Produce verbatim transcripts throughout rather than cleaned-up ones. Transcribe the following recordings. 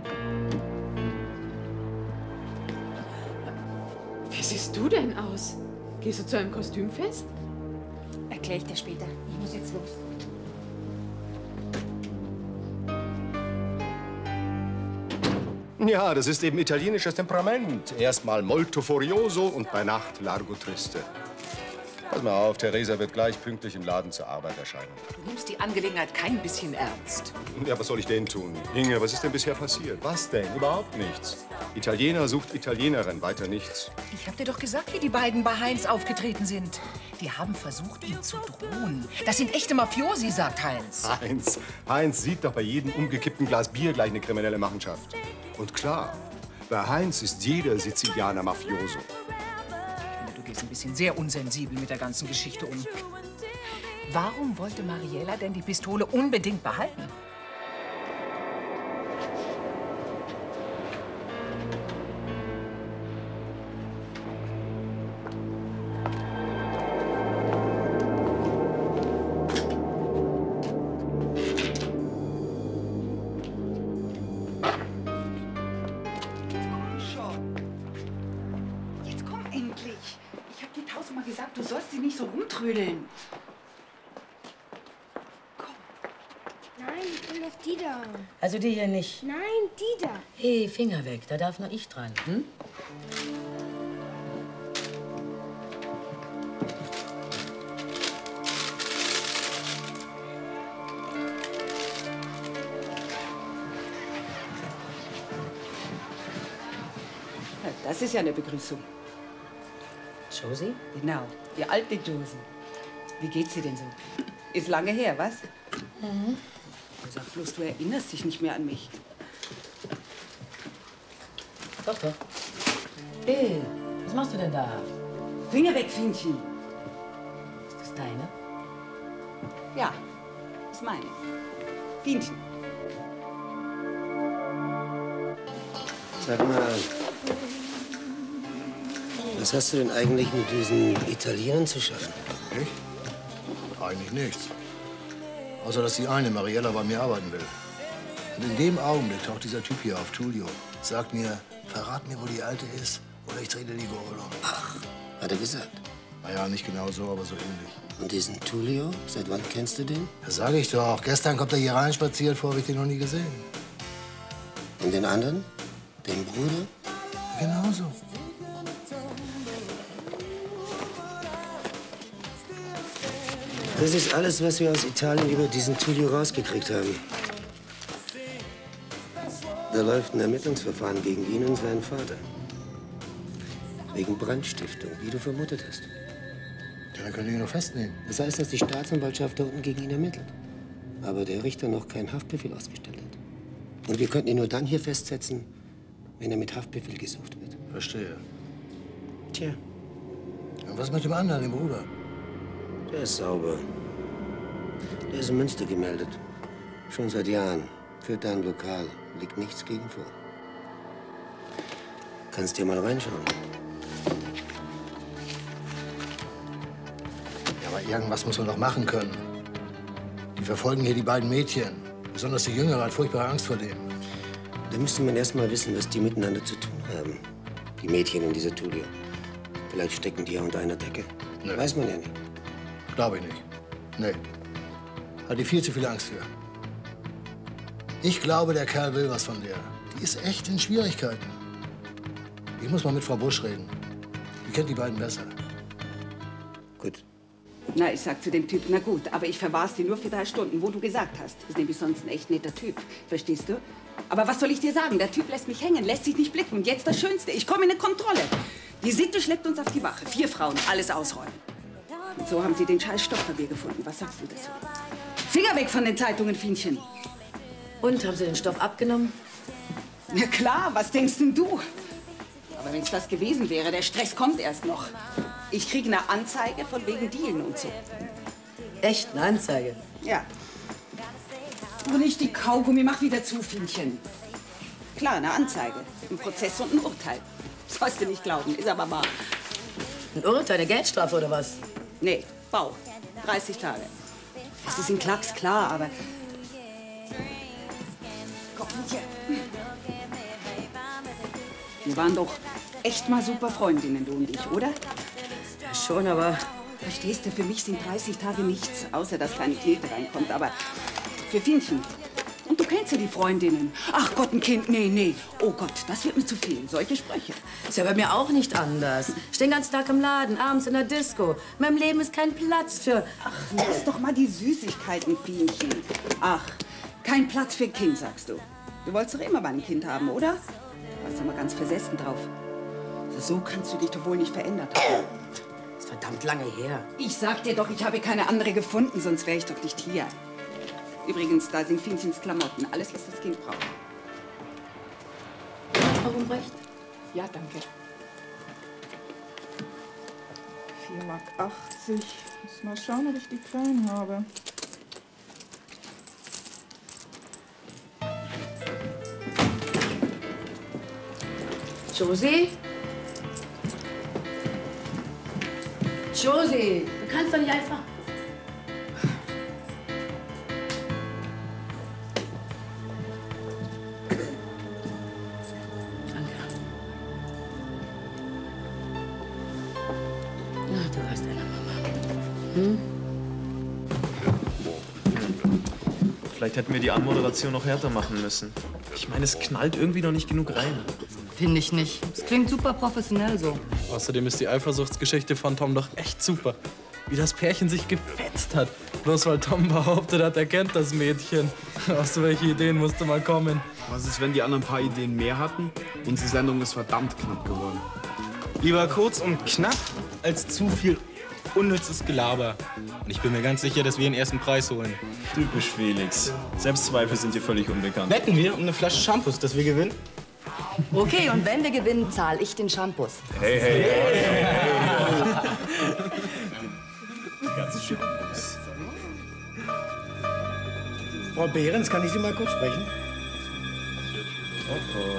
Wie siehst du denn aus? Gehst du zu einem Kostümfest? Erkläre ich dir später. Ich muss jetzt los. Ja, das ist eben italienisches Temperament. Erstmal molto furioso und bei Nacht largo triste. Pass mal auf, Theresa wird gleich pünktlich im Laden zur Arbeit erscheinen. Du nimmst die Angelegenheit kein bisschen ernst. Ja, was soll ich denn tun? Inge, was ist denn bisher passiert? Was denn? Überhaupt nichts. Italiener sucht Italienerin, weiter nichts. Ich hab dir doch gesagt, wie die beiden bei Heinz aufgetreten sind. Die haben versucht, ihm zu drohen. Das sind echte Mafiosi, sagt Heinz. Heinz, Heinz sieht doch bei jedem umgekippten Glas Bier gleich eine kriminelle Machenschaft. Und klar, bei Heinz ist jeder Sizilianer Mafioso. Du gehst ein bisschen sehr unsensibel mit der ganzen Geschichte um. Warum wollte Mariella denn die Pistole unbedingt behalten? Du sollst sie nicht so rumtrödeln. Komm. Nein, ich will doch die da. Also die hier nicht? Nein, die da. Hey, Finger weg, da darf nur ich dran. Hm? Das ist ja eine Begrüßung. Josie? Genau, die alte Josie. Wie geht's dir denn so? Ist lange her, was? Mhm. Sag bloß, du erinnerst dich nicht mehr an mich. Doch, doch. Hey, was machst du denn da? Finger weg, Fienchen. Ist das deine? Ja, ist meine. Fienchen. Sag mal, was hast du denn eigentlich mit diesen Italienern zu schaffen? Ich? Eigentlich nichts. Außer, dass die eine, Mariella, bei mir arbeiten will. Und in dem Augenblick taucht dieser Typ hier auf, Tullio, sagt mir, verrat mir, wo die Alte ist, oder ich drehe dir die Gurgel um. Ach, hat er gesagt? Na ja, nicht genau so, aber so ähnlich. Und diesen Tullio, seit wann kennst du den? Das sage ich doch. Gestern kommt er hier rein spaziert, vorher habe ich den noch nie gesehen. Und den anderen? Den Bruder? Genauso. Das ist alles, was wir aus Italien über diesen Tullio rausgekriegt haben. Da läuft ein Ermittlungsverfahren gegen ihn und seinen Vater. Wegen Brandstiftung, wie du vermutet hast. Ja, dann können wir ihn nur festnehmen. Das heißt, dass die Staatsanwaltschaft da unten gegen ihn ermittelt. Aber der Richter noch keinen Haftbefehl ausgestellt hat. Und wir könnten ihn nur dann hier festsetzen, wenn er mit Haftbefehl gesucht wird. Verstehe. Tja. Und was mit dem anderen, dem Bruder? Der ist sauber. Der ist in Münster gemeldet. Schon seit Jahren. Führt da ein Lokal. Liegt nichts gegen vor. Kannst dir mal reinschauen. Ja, aber irgendwas muss man doch machen können. Die verfolgen hier die beiden Mädchen. Besonders die Jüngere hat furchtbare Angst vor dem. Da müsste man erst mal wissen, was die miteinander zu tun haben. Die Mädchen und dieser Tullio. Vielleicht stecken die ja unter einer Decke. Nee. Weiß man ja nicht. Glaube ich nicht. Nee. Hat die viel zu viel Angst für. Ich glaube, der Kerl will was von der. Die ist echt in Schwierigkeiten. Ich muss mal mit Frau Busch reden. Die kennt die beiden besser. Gut. Na, ich sag zu dem Typ, na gut, aber ich verwahr's dir nur für drei Stunden, wo du gesagt hast. Ist nämlich sonst ein echt netter Typ. Verstehst du? Aber was soll ich dir sagen? Der Typ lässt mich hängen, lässt sich nicht blicken. Und jetzt das Schönste, ich komme in eine Kontrolle. Die Sitte schleppt uns auf die Wache. Vier Frauen, alles ausräumen. Und so haben sie den scheiß Stoffpapier gefunden. Was sagst du dazu? Finger weg von den Zeitungen, Fienchen. Und, haben Sie den Stoff abgenommen? Na klar, was denkst denn du? Aber wenn es das gewesen wäre, der Stress kommt erst noch. Ich kriege eine Anzeige von wegen Dealen und so. Echt, eine Anzeige? Ja. Und nicht die Kaugummi, mach wieder zu, Fienchen. Klar, eine Anzeige. Ein Prozess und ein Urteil. Sollst du nicht glauben, ist aber wahr. Ein Urteil, eine Geldstrafe oder was? Nee, Bau. dreißig Tage. Das ist in Klacks klar, aber... Komm, Fienchen. Wir waren doch echt mal super Freundinnen, du und ich, oder? Ja, schon, aber... Verstehst du, für mich sind dreißig Tage nichts, außer dass kleine Knete reinkommt. Aber für Fienchen. Und du kennst ja die Freundinnen. Ach Gott, ein Kind, nee, nee. Oh Gott, das wird mir zu viel. Solche Sprüche. Ist ja bei mir auch nicht anders. Ich stehe den ganzen Tag im Laden, abends in der Disco. In meinem Leben ist kein Platz für... Ach, lass doch mal die Süßigkeiten, Fienchen. Ach, kein Platz für ein Kind, sagst du. Du wolltest doch immer mal ein Kind haben, oder? Du warst ja mal ganz versessen drauf. So kannst du dich doch wohl nicht verändert haben. Das ist verdammt lange her. Ich sag dir doch, ich habe keine andere gefunden, sonst wäre ich doch nicht hier. Übrigens, da sind Fienchens Klamotten. Alles, was das Kind braucht. Frau Rumbrecht? Ja, danke. vier Mark achtzig. Muss mal schauen, ob ich die kleinen habe. Josie? Josie, du kannst doch nicht einfach... Danke. Ach, du hast eine Mama. Hm? Vielleicht hätten wir die Anmoderation noch härter machen müssen. Ich meine, es knallt irgendwie noch nicht genug rein. Finde ich nicht. Es klingt super professionell so. Außerdem ist die Eifersuchtsgeschichte von Tom doch echt super. Wie das Pärchen sich gefetzt hat. Bloß weil Tom behauptet hat, er kennt das Mädchen. Auf so welche Ideen musste mal kommen. Was ist, wenn die anderen ein paar Ideen mehr hatten? Unsere Sendung ist verdammt knapp geworden. Lieber kurz und knapp als zu viel unnützes Gelaber. Und ich bin mir ganz sicher, dass wir den ersten Preis holen. Typisch Felix. Selbstzweifel sind dir völlig unbekannt. Wetten wir um eine Flasche Shampoos, dass wir gewinnen? Okay, und wenn wir gewinnen, zahle ich den Shampoos. Hey, hey, hey. Frau Behrens, kann ich Sie mal kurz sprechen? Oh, oh.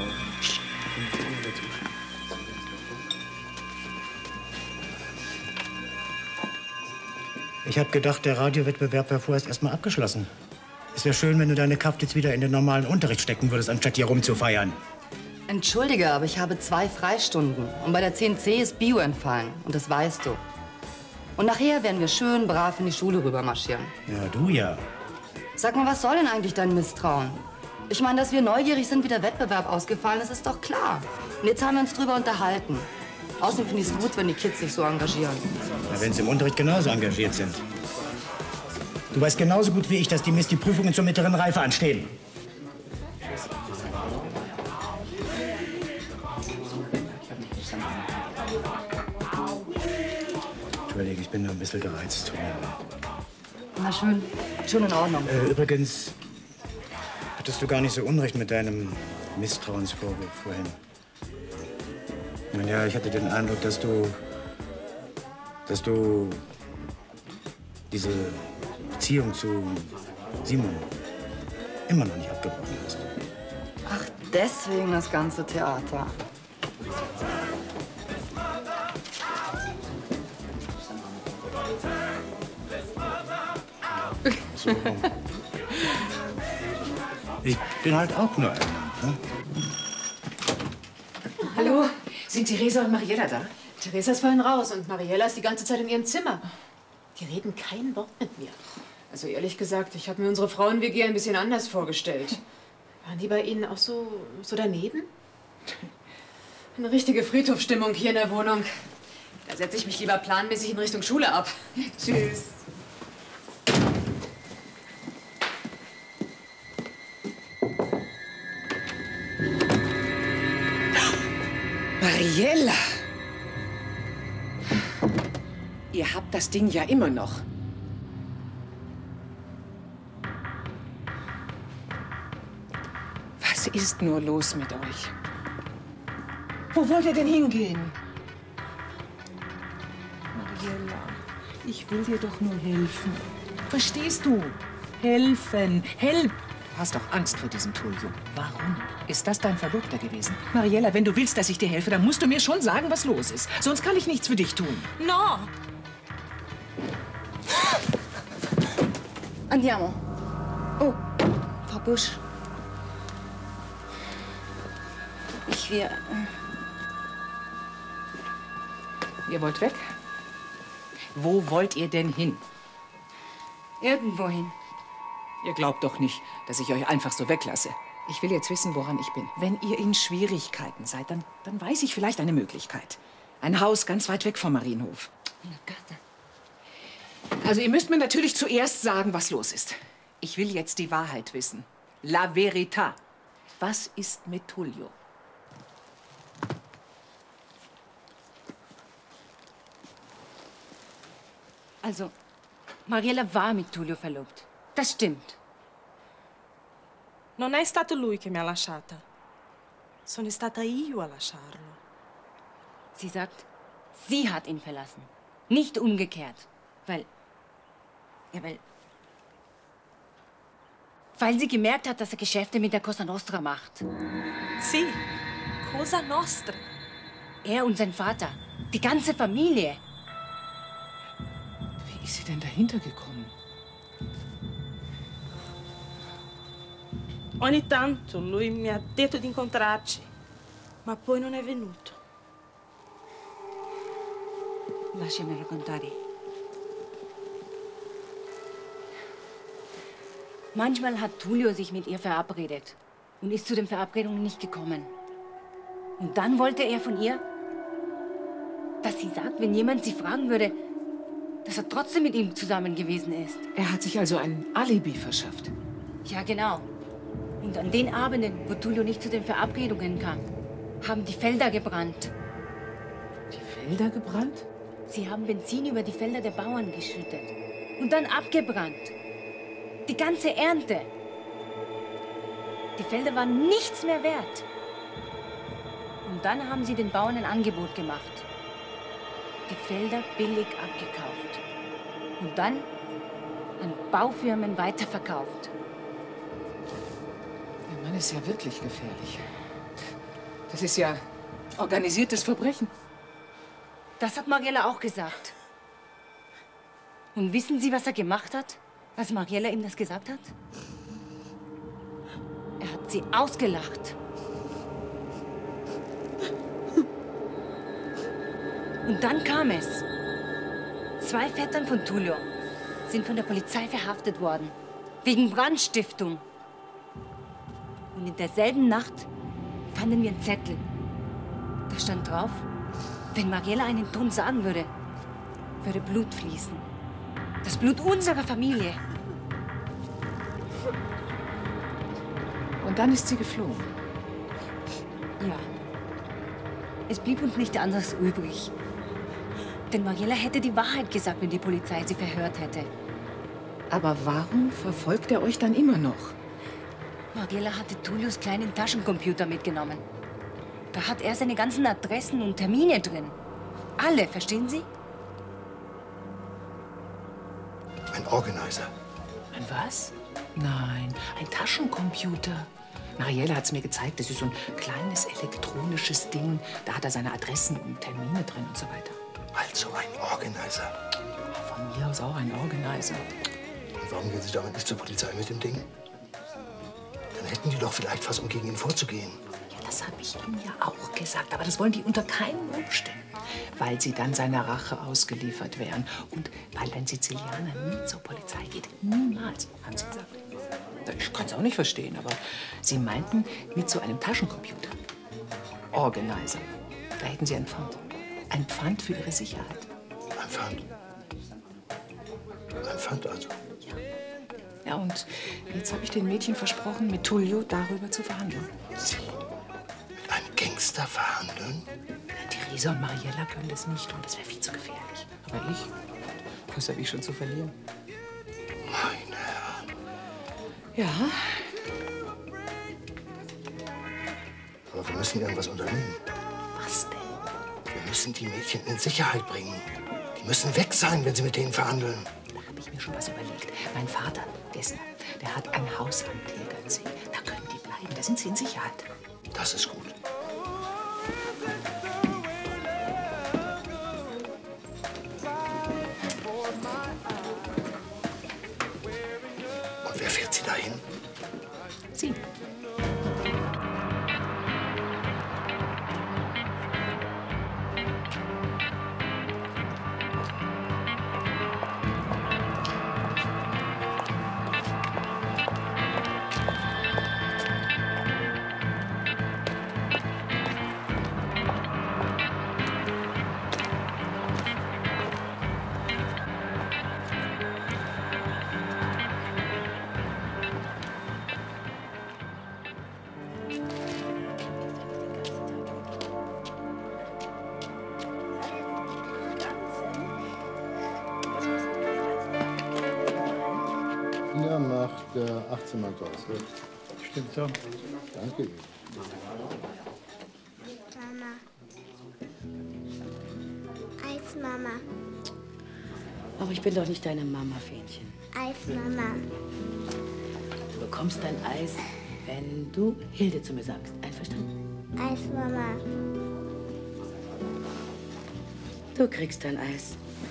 Ich habe gedacht, der Radiowettbewerb wäre vorerst erst mal abgeschlossen. Es wäre schön, wenn du deine Kraft jetzt wieder in den normalen Unterricht stecken würdest, anstatt hier rumzufeiern. Entschuldige, aber ich habe zwei Freistunden. Und bei der zehn C ist Bio entfallen. Und das weißt du. Und nachher werden wir schön brav in die Schule rübermarschieren. Ja, du ja. Sag mal, was soll denn eigentlich dein Misstrauen? Ich meine, dass wir neugierig sind, wie der Wettbewerb ausgefallen ist, ist doch klar. Und jetzt haben wir uns drüber unterhalten. Außerdem finde ich es gut, wenn die Kids sich so engagieren. Ja, wenn sie im Unterricht genauso engagiert sind. Du weißt genauso gut wie ich, dass demnächst die Prüfungen zur mittleren Reife anstehen. Entschuldige, ich bin nur ein bisschen gereizt. Na schön, schon in Ordnung. Äh, übrigens, hattest du gar nicht so Unrecht mit deinem Misstrauensvorwurf vorhin. Nun ja, ich hatte den Eindruck, dass du, dass du diese Beziehung zu Simon immer noch nicht abgebrochen hast. Ach, deswegen das ganze Theater. So. Ich bin halt auch nur einer. Ne? Hallo, sind Theresa und Mariella da? Theresa ist vorhin raus und Mariella ist die ganze Zeit in ihrem Zimmer. Die reden kein Wort mit mir. Also ehrlich gesagt, ich habe mir unsere Frauen-W G ein bisschen anders vorgestellt. Waren die bei Ihnen auch so, so daneben? Eine richtige Friedhofsstimmung hier in der Wohnung. Da setze ich mich lieber planmäßig in Richtung Schule ab. Tschüss. Mariella! Ihr habt das Ding ja immer noch. Was ist nur los mit euch? Wo wollt ihr denn hingehen? Mariella, ich will dir doch nur helfen. Verstehst du? Helfen. Help. Du hast doch Angst vor diesem Tulio. Warum? Ist das dein Verlobter gewesen? Mariella, wenn du willst, dass ich dir helfe, dann musst du mir schon sagen, was los ist. Sonst kann ich nichts für dich tun. No! Andiamo. Oh, Frau Busch. Ich wir. Ihr wollt weg? Wo wollt ihr denn hin? Irgendwohin. Ihr glaubt doch nicht, dass ich euch einfach so weglasse. Ich will jetzt wissen, woran ich bin. Wenn ihr in Schwierigkeiten seid, dann, dann weiß ich vielleicht eine Möglichkeit. Ein Haus ganz weit weg vom Marienhof. Also ihr müsst mir natürlich zuerst sagen, was los ist. Ich will jetzt die Wahrheit wissen. La verità. Was ist mit Tullio? Also, Mariella war mit Tullio verlobt. Das stimmt. Non è stato lui che mi ha lasciata. Sono stata io a lasciarlo. Sie sagt, sie hat ihn verlassen. Nicht umgekehrt. Weil... Ja, weil... Weil sie gemerkt hat, dass er Geschäfte mit der Cosa Nostra macht. Sì, Cosa Nostra. Er und sein Vater. Die ganze Familie. Wie ist sie denn dahinter gekommen? Ogni tanto lui mi ha detto di incontrarci, ma poi non è venuto. Lasciami raccontare. Manchmal hat Tullio sich mit ihr verabredet und ist zu den Verabredungen nicht gekommen. Und dann wollte er von ihr, dass sie sagt, wenn jemand sie fragen würde, dass er trotzdem mit ihm zusammen gewesen ist. Er hat sich also ein Alibi verschafft. Ja, genau. Und an den Abenden, wo Tullio nicht zu den Verabredungen kam, haben die Felder gebrannt. Die Felder gebrannt? Sie haben Benzin über die Felder der Bauern geschüttet und dann abgebrannt. Die ganze Ernte. Die Felder waren nichts mehr wert. Und dann haben sie den Bauern ein Angebot gemacht. Die Felder billig abgekauft. Und dann an Baufirmen weiterverkauft. Der Mann ist ja wirklich gefährlich. Das ist ja organisiertes Verbrechen. Das hat Mariella auch gesagt. Und wissen Sie, was er gemacht hat, als Mariella ihm das gesagt hat? Er hat sie ausgelacht. Und dann kam es. Zwei Vettern von Tullio sind von der Polizei verhaftet worden. Wegen Brandstiftung. Und in derselben Nacht fanden wir einen Zettel. Da stand drauf, wenn Mariella einen Ton sagen würde, würde Blut fließen. Das Blut unserer Familie. Und dann ist sie geflohen. Ja. Es blieb uns nicht anderes übrig. Denn Mariella hätte die Wahrheit gesagt, wenn die Polizei sie verhört hätte. Aber warum verfolgt er euch dann immer noch? Mariella hatte Tullios kleinen Taschencomputer mitgenommen. Da hat er seine ganzen Adressen und Termine drin. Alle, verstehen Sie? Ein Organizer. Ein was? Nein, ein Taschencomputer. Mariella hat es mir gezeigt. Das ist so ein kleines elektronisches Ding. Da hat er seine Adressen und Termine drin und so weiter. Also ein Organizer. Von mir aus auch ein Organizer. Und warum gehen Sie damit nicht zur Polizei mit dem Ding? Dann hätten die doch vielleicht was, um gegen ihn vorzugehen. Ja, das habe ich Ihnen ja auch gesagt. Aber das wollen die unter keinen Umständen. Weil sie dann seiner Rache ausgeliefert wären. Und weil ein Sizilianer nie zur Polizei geht. Niemals, haben sie gesagt. Ich kann es auch nicht verstehen, aber sie meinten mit so einem Taschencomputer. Organizer. Da hätten sie ein Pfand. Ein Pfand für ihre Sicherheit. Ein Pfand? Ein Pfand also? Ja. Ja, und jetzt habe ich den Mädchen versprochen, mit Tullio darüber zu verhandeln. Sie? Mit einem Gangster verhandeln? Theresa und Mariella können das nicht tun. Das wäre viel zu gefährlich. Aber ich? Was habe ich schon zu verlieren? Meine Herren. Ja. Aber wir müssen irgendwas unternehmen. Was denn? Wir müssen die Mädchen in Sicherheit bringen. Die müssen weg sein, wenn sie mit denen verhandeln. Da habe ich mir schon was überlegt. Mein Vater, Gessner, der hat ein Haus am Tegernsee. Da können die bleiben. Da sind sie in Sicherheit. Das ist gut. Und wer fährt sie dahin? Sie. Ja, macht äh, achtzehn Mark aus. Stimmt so. Danke. Mama. Eis, Mama. Aber ich bin doch nicht deine Mama, Fähnchen. Eis, Mama. Du bekommst dein Eis, wenn du Hilde zu mir sagst. Einverstanden? Eis, Mama. Du kriegst dein Eis.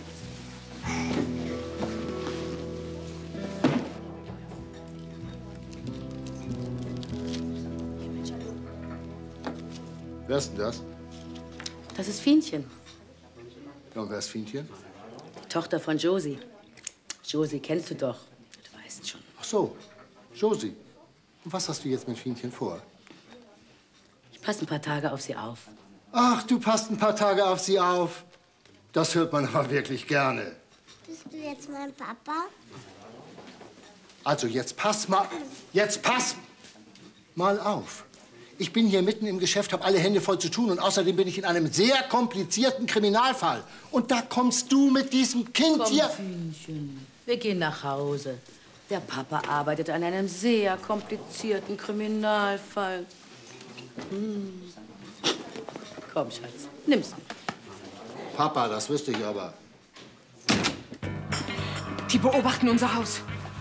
Wer ist denn das? Das ist Fienchen, Ja, und wer ist Fienchen? die Tochter von Josie. Josie kennst du doch. Du weißt schon. Ach so, Josie. Und was hast du jetzt mit Fienchen vor? Ich passe ein paar Tage auf sie auf. Ach, du passt ein paar Tage auf sie auf. Das hört man aber wirklich gerne. Bist du jetzt mein Papa? Also jetzt pass mal, jetzt pass mal auf. Ich bin hier mitten im Geschäft, habe alle Hände voll zu tun und außerdem bin ich in einem sehr komplizierten Kriminalfall. Und da kommst du mit diesem Kind Komm, hier. Fienchen, wir gehen nach Hause. Der Papa arbeitet an einem sehr komplizierten Kriminalfall. Hm. Komm, Schatz, nimm's mit. Papa, das wüsste ich aber. Die beobachten unser Haus.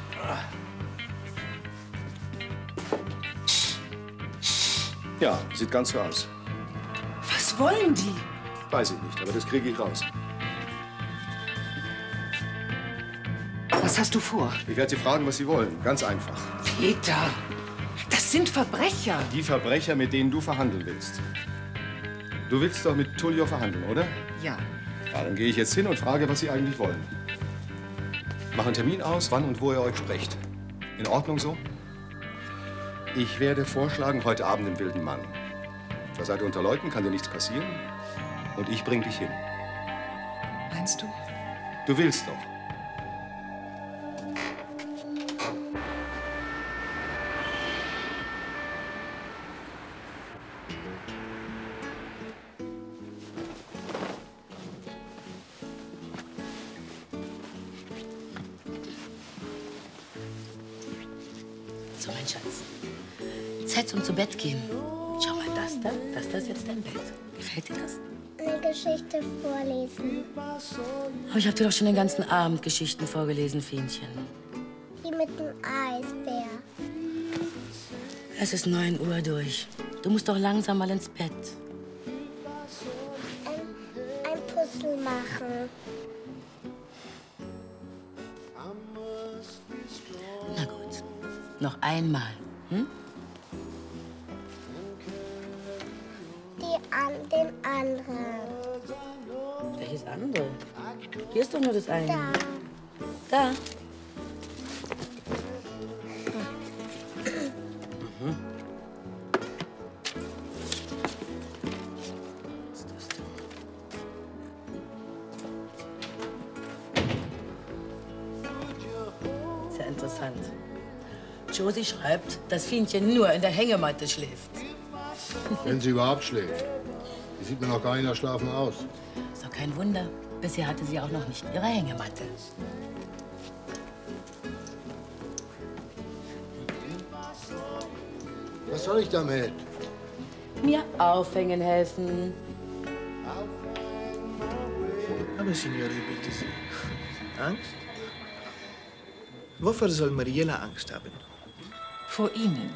Ja, sieht ganz so aus. Was wollen die? Weiß ich nicht, aber das kriege ich raus. Was hast du vor? Ich werde Sie fragen, was Sie wollen. Ganz einfach. Peter, das sind Verbrecher. Die Verbrecher, mit denen du verhandeln willst. Du willst doch mit Tullio verhandeln, oder? Ja. Ja, dann gehe ich jetzt hin und frage, was Sie eigentlich wollen. Mach einen Termin aus, wann und wo ihr euch sprecht. In Ordnung so? Ich werde vorschlagen, heute Abend im Wilden Mann. Da seid ihr unter Leuten, kann dir nichts passieren. Und ich bring dich hin. Meinst du? Du willst doch. So, mein Schatz. Zeit zum zu Bett gehen. Schau mal, das da, das da ist jetzt dein Bett. Gefällt dir das? Eine Geschichte vorlesen. Aber ich habe dir doch schon den ganzen Abend Geschichten vorgelesen, Fienchen. Die mit dem Eisbär. Es ist neun Uhr durch. Du musst doch langsam mal ins Bett. Ein, ein Puzzle machen. Na gut. Noch einmal. Hm? Die an den anderen. Welches andere? Hier ist doch nur das eine. Da. Da. Mhm. Was ist das denn? Sehr interessant. Josie schreibt, dass Fienchen nur in der Hängematte schläft. Wenn sie überhaupt schläft. Die sieht mir noch gar nicht nach Schlafen aus. Ist doch kein Wunder. Bisher hatte sie auch noch nicht ihre Hängematte. Was soll ich damit? Mir aufhängen helfen. Aber, Signore, bitte Sie. Angst? Wovor soll Mariella Angst haben? Vor Ihnen.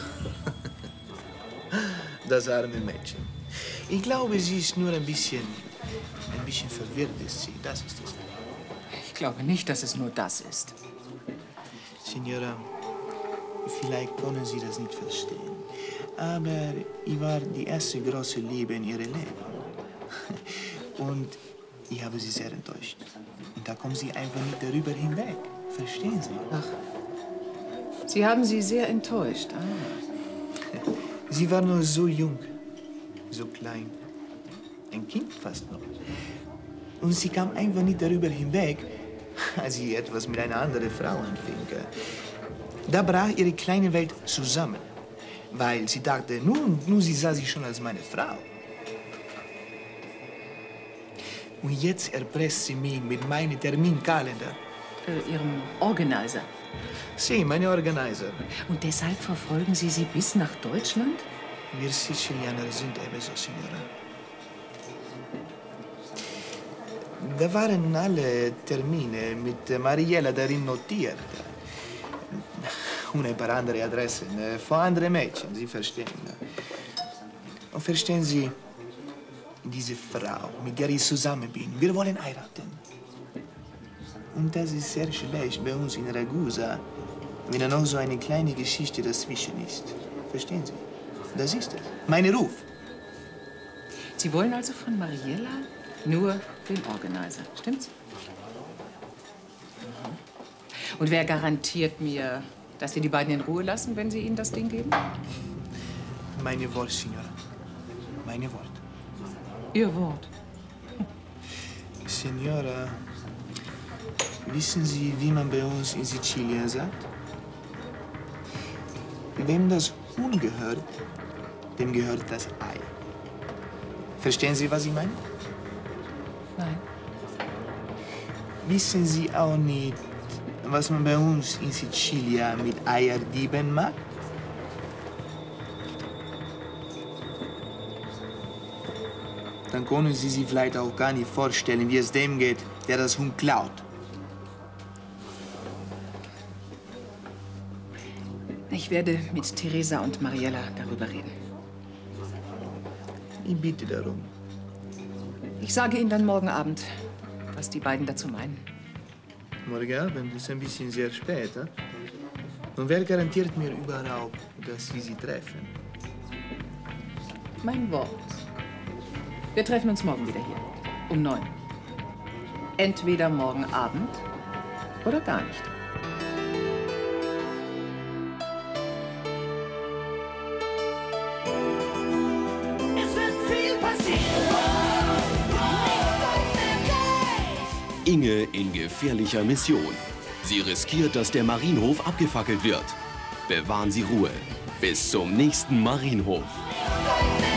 Das arme Mädchen. Ich glaube, sie ist nur ein bisschen, ein bisschen verwirrt ist sie. Das ist es. Ich glaube nicht, dass es nur das ist. Signora, vielleicht können Sie das nicht verstehen. Aber ich war die erste große Liebe in ihrem Leben. Und ich habe sie sehr enttäuscht. Und da kommen Sie einfach nicht darüber hinweg. Verstehen Sie? Ach, Sie haben sie sehr enttäuscht. Ah. Sie war nur so jung, so klein. Ein Kind fast noch. Und sie kam einfach nicht darüber hinweg, als sie etwas mit einer anderen Frau anfing. Da brach ihre kleine Welt zusammen, weil sie dachte, nun, nun sie sah sich schon als meine Frau. Und jetzt erpresst sie mich mit meinem Terminkalender. Äh, Ihrem Organizer. Sì, meine Organizer. Und deshalb verfolgen Sie sie bis nach Deutschland? Wir Sizilianer sind ebenso, Signora. Da waren alle Termine mit Mariella darin notiert. Und ein paar andere Adressen von anderen Mädchen, Sie verstehen. Und verstehen Sie, diese Frau, mit der ich zusammen bin, wir wollen heiraten. Und das ist sehr schlecht bei uns in Ragusa, wenn da noch so eine kleine Geschichte dazwischen ist. Verstehen Sie? Das ist es. Mein Ruf. Sie wollen also von Mariella nur den Organizer, stimmt's? Und wer garantiert mir, dass Sie die beiden in Ruhe lassen, wenn Sie ihnen das Ding geben? Meine Wort, Signora. Meine Wort. Ihr Wort. Signora, wissen Sie, wie man bei uns in Sizilien sagt? Wem das Huhn gehört, dem gehört das Ei. Verstehen Sie, was ich meine? Nein. Wissen Sie auch nicht, was man bei uns in Sizilien mit Eierdieben macht? Dann können Sie sich vielleicht auch gar nicht vorstellen, wie es dem geht, der das Huhn klaut. Ich werde mit Teresa und Mariella darüber reden. Ich bitte darum. Ich sage Ihnen dann morgen Abend, was die beiden dazu meinen. Morgen Abend ist ein bisschen sehr spät, eh? Und wer garantiert mir überhaupt, dass Sie sie treffen? Mein Wort. Wir treffen uns morgen wieder hier. Um neun. Entweder morgen Abend oder gar nicht. Inge in gefährlicher Mission. Sie riskiert, dass der Marienhof abgefackelt wird. Bewahren Sie Ruhe. Bis zum nächsten Marienhof.